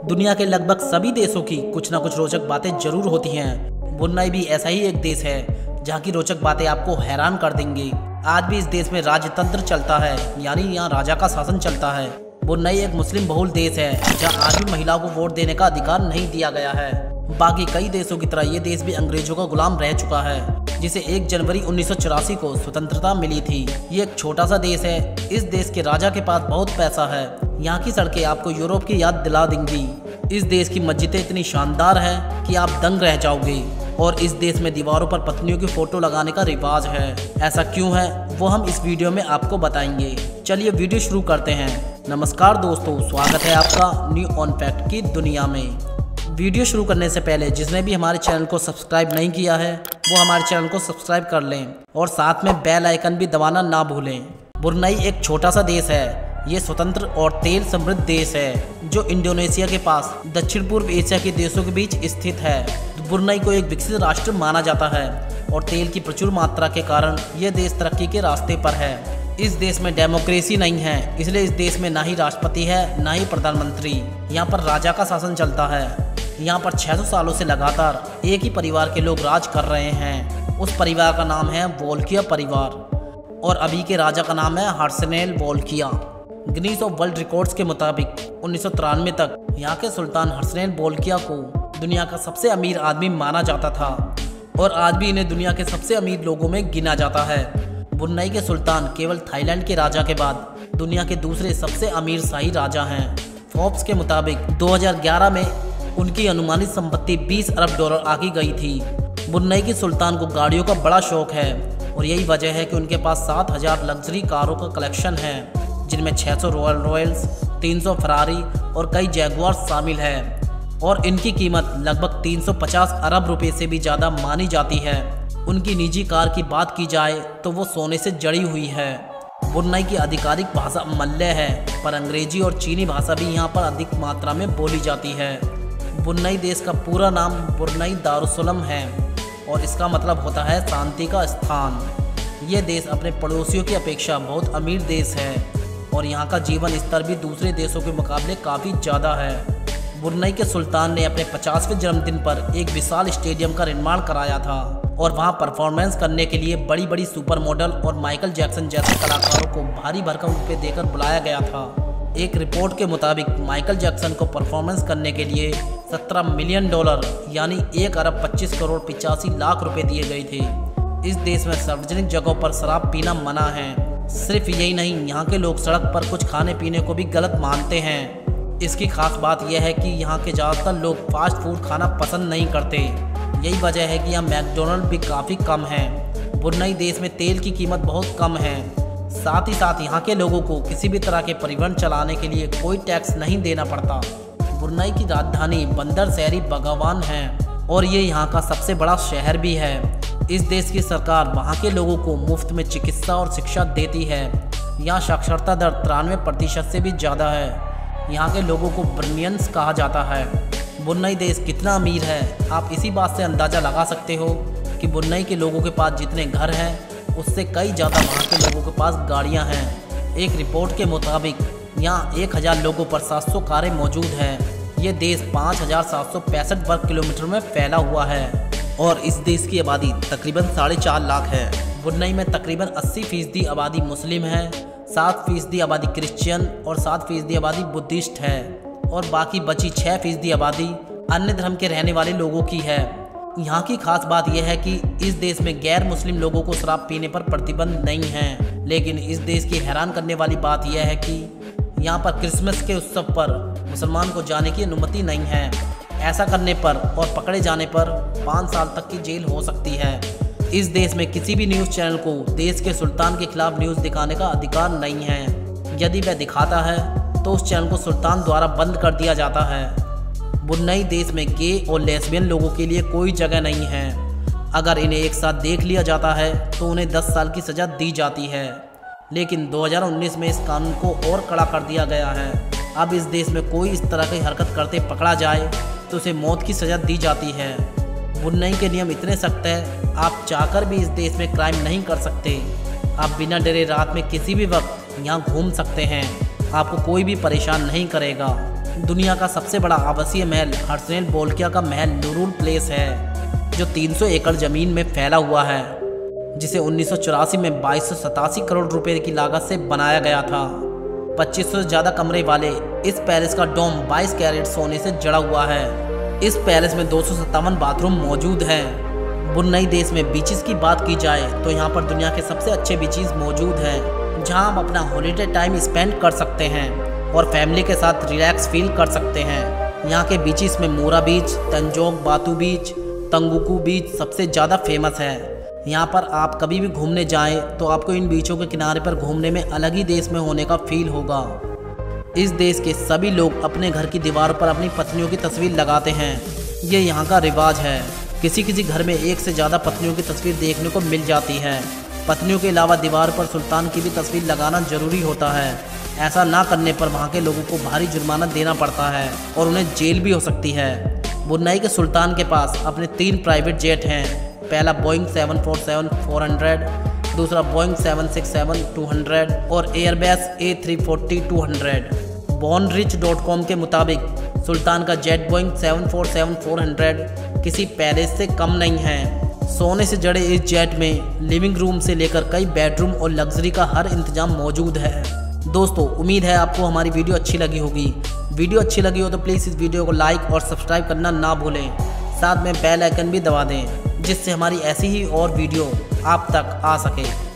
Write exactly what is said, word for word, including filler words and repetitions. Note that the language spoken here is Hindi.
दुनिया के लगभग सभी देशों की कुछ ना कुछ रोचक बातें जरूर होती हैं। ब्रुनई भी ऐसा ही एक देश है जहाँ की रोचक बातें आपको हैरान कर देंगी। आज भी इस देश में राजतंत्र चलता है, यानी यहाँ राजा का शासन चलता है। ब्रुनई एक मुस्लिम बहुल देश है जहाँ आज भी महिलाओं को वोट देने का अधिकार नहीं दिया गया है। बाकी कई देशों की तरह ये देश भी अंग्रेजों का गुलाम रह चुका है, जिसे एक जनवरी उन्नीस सौ चौरासी को स्वतंत्रता मिली थी। ये एक छोटा सा देश है। इस देश के राजा के पास बहुत पैसा है। यहाँ की सड़कें आपको यूरोप की याद दिला देंगी। इस देश की मस्जिदें इतनी शानदार है कि आप दंग रह जाओगे। और इस देश में दीवारों पर पत्नियों की फोटो लगाने का रिवाज है। ऐसा क्यों है वो हम इस वीडियो में आपको बताएंगे। चलिए वीडियो शुरू करते हैं। नमस्कार दोस्तों, स्वागत है आपका न्यू ऑन फैक्ट की दुनिया में। वीडियो शुरू करने से पहले जिसने भी हमारे चैनल को सब्सक्राइब नहीं किया है वो हमारे चैनल को सब्सक्राइब कर लें और साथ में बेल आइकन भी दबाना ना भूलें। ब्रुनई एक छोटा सा देश है। ये स्वतंत्र और तेल समृद्ध देश है जो इंडोनेशिया के पास दक्षिण पूर्व एशिया के देशों के बीच स्थित है। ब्रुनई को एक विकसित राष्ट्र माना जाता है और तेल की प्रचुर मात्रा के कारण यह देश तरक्की के रास्ते पर है। इस देश में डेमोक्रेसी नहीं है, इसलिए इस देश में ना ही राष्ट्रपति है ना ही प्रधानमंत्री। यहाँ पर राजा का शासन चलता है। यहाँ पर छह सौ सालों से लगातार एक ही परिवार के लोग राज कर रहे हैं। उस परिवार का नाम है वोल्किया परिवार और अभी के राजा का नाम है Hassanal Bolkiah. Guinness of World Records के मुताबिक उन्नीस सौ तिरानवे तक यहाँ के सुल्तान हर्षनेल वोल्किया को दुनिया का सबसे अमीर आदमी माना जाता था और आज भी इन्हें दुनिया के सबसे अमीर लोगों में गिना जाता है। ब्रुनई के सुल्तान केवल थाईलैंड के राजा के बाद दुनिया के दूसरे सबसे अमीर शाही राजा हैं। फोर्ब्स के मुताबिक दो हज़ार ग्यारह में उनकी अनुमानित संपत्ति बीस अरब डॉलर आकी गई थी। ब्रुनई के सुल्तान को गाड़ियों का बड़ा शौक है और यही वजह है कि उनके पास सात हज़ार लग्जरी कारों का कलेक्शन है, जिनमें छह सौ रॉयल रॉयल्स, तीन सौ फरारी और कई जैगुआर शामिल है और इनकी कीमत लगभग तीन सौ पचास अरब रुपए से भी ज़्यादा मानी जाती है। उनकी निजी कार की बात की जाए तो वो सोने से जड़ी हुई है। ब्रुनई की आधिकारिक भाषा मलय है, पर अंग्रेजी और चीनी भाषा भी यहाँ पर अधिक मात्रा में बोली जाती है। ब्रुनई देश का पूरा नाम ब्रुनई दारुसलम है और इसका मतलब होता है शांति का स्थान। ये देश अपने पड़ोसियों की अपेक्षा बहुत अमीर देश है और यहाँ का जीवन स्तर भी दूसरे देशों के मुकाबले काफ़ी ज़्यादा है। ब्रुनई के सुल्तान ने अपने पचासवें जन्मदिन पर एक विशाल स्टेडियम का निर्माण कराया था और वहाँ परफॉर्मेंस करने के लिए बड़ी बड़ी सुपर मॉडल और माइकल जैक्सन जैसे कलाकारों को भारी भरकम रुपये देकर बुलाया गया था। एक रिपोर्ट के मुताबिक माइकल जैक्सन को परफॉर्मेंस करने के लिए सत्रह मिलियन डॉलर यानी एक अरब पच्चीस करोड़ पिचासी लाख रुपए दिए गए थे। इस देश में सार्वजनिक जगहों पर शराब पीना मना है। सिर्फ यही नहीं, यहाँ के लोग सड़क पर कुछ खाने पीने को भी गलत मानते हैं। इसकी खास बात यह है कि यहाँ के ज़्यादातर लोग फास्ट फूड खाना पसंद नहीं करते। यही वजह है कि यहाँ मैकडोनल्ड भी काफ़ी कम है। ब्रुनई देश में तेल की कीमत बहुत कम है। साथ ही साथ यहाँ के लोगों को किसी भी तरह के परिवहन चलाने के लिए कोई टैक्स नहीं देना पड़ता। ब्रुनई की राजधानी बंदर शहरी बगावान है और ये यहाँ का सबसे बड़ा शहर भी है। इस देश की सरकार वहाँ के लोगों को मुफ्त में चिकित्सा और शिक्षा देती है। यहाँ साक्षरता दर तिरानवे प्रतिशत से भी ज़्यादा है। यहाँ के लोगों को ब्रुनियंस कहा जाता है। ब्रुनई देश कितना अमीर है आप इसी बात से अंदाज़ा लगा सकते हो कि ब्रुनई के लोगों के पास जितने घर हैं उससे कई ज़्यादा वहाँ के लोगों के पास गाड़ियाँ हैं। एक रिपोर्ट के मुताबिक यहाँ एक हज़ार लोगों पर सात सौ कारें मौजूद हैं। ये देश पाँच हज़ार सात सौ पैंसठ वर्ग किलोमीटर में फैला हुआ है और इस देश की आबादी तकरीबन साढ़े चार लाख है। ब्रुनई में तकरीबन अस्सी फीसदी आबादी मुस्लिम है, सात फीसदी आबादी क्रिश्चियन और सात फीसदी आबादी बुद्धिस्ट है और बाकी बची छः फीसदी आबादी अन्य धर्म के रहने वाले लोगों की है। यहाँ की खास बात यह है कि इस देश में गैर मुस्लिम लोगों को शराब पीने पर प्रतिबंध नहीं है, लेकिन इस देश की हैरान करने वाली बात यह है कि यहाँ पर क्रिसमस के उत्सव पर मुसलमान को जाने की अनुमति नहीं है। ऐसा करने पर और पकड़े जाने पर पाँच साल तक की जेल हो सकती है। इस देश में किसी भी न्यूज़ चैनल को देश के सुल्तान के खिलाफ न्यूज़ दिखाने का अधिकार नहीं है। यदि वह दिखाता है तो उस चैनल को सुल्तान द्वारा बंद कर दिया जाता है। ब्रुनई देश में गे और लेस्बियन लोगों के लिए कोई जगह नहीं है। अगर इन्हें एक साथ देख लिया जाता है तो उन्हें दस साल की सज़ा दी जाती है, लेकिन दो हज़ार उन्नीस में इस कानून को और कड़ा कर दिया गया है। अब इस देश में कोई इस तरह की हरकत करते पकड़ा जाए तो उसे मौत की सज़ा दी जाती है। ब्रुनई के नियम इतने सख्त है आप चाहकर भी इस देश में क्राइम नहीं कर सकते। आप बिना डरे रात में किसी भी वक्त यहाँ घूम सकते हैं, आपको कोई भी परेशान नहीं करेगा। दुनिया का सबसे बड़ा आवासीय महल हर्षनेल बोल्किया का महल नूरुल पैलेस है, जो तीन सौ एकड़ जमीन में फैला हुआ है, जिसे उन्नीस सौ चौरासी में बाईस सौ सतासी करोड़ रुपए की लागत से बनाया गया था। पच्चीस सौ से ज़्यादा कमरे वाले इस पैलेस का डोम बाईस कैरेट सोने से जड़ा हुआ है। इस पैलेस में दो सौ सत्तावन बाथरूम मौजूद हैं। ब्रुनई देश में बीचेस की बात की जाए तो यहाँ पर दुनिया के सबसे अच्छे बीचेस मौजूद हैं, जहाँ आप अपना हॉलीडे टाइम स्पेंड कर सकते हैं और फैमिली के साथ रिलैक्स फील कर सकते हैं। यहाँ के बीचेस में मोरा बीच, तंजोंग बातू बीच, तंगुकू बीच सबसे ज़्यादा फेमस है। यहाँ पर आप कभी भी घूमने जाएं तो आपको इन बीचों के किनारे पर घूमने में अलग ही देश में होने का फील होगा। इस देश के सभी लोग अपने घर की दीवार पर अपनी पत्नियों की तस्वीर लगाते हैं। ये यहाँ का रिवाज है। किसी किसी घर में एक से ज़्यादा पत्नियों की तस्वीर देखने को मिल जाती है। पत्नियों के अलावा दीवार पर सुल्तान की भी तस्वीर लगाना जरूरी होता है। ऐसा ना करने पर वहाँ के लोगों को भारी जुर्माना देना पड़ता है और उन्हें जेल भी हो सकती है। ब्रुनई के सुल्तान के पास अपने तीन प्राइवेट जेट हैं। पहला Boeing seven four seven four hundred, दूसरा Boeing seven six seven two hundred और Airbus A three forty two hundred. Bornrich dot com के मुताबिक सुल्तान का jet Boeing seven four seven four hundred किसी पैलेस से कम नहीं है। सोने से जड़े इस जेट में लिविंग रूम से लेकर कई बेडरूम और लग्जरी का हर इंतजाम मौजूद है। दोस्तों, उम्मीद है आपको हमारी वीडियो अच्छी लगी होगी। वीडियो अच्छी लगी हो तो प्लीज़ इस वीडियो को लाइक और सब्सक्राइब करना ना भूलें। साथ में बेल आइकन भी दबा दें, जिससे हमारी ऐसी ही और वीडियो आप तक आ सके।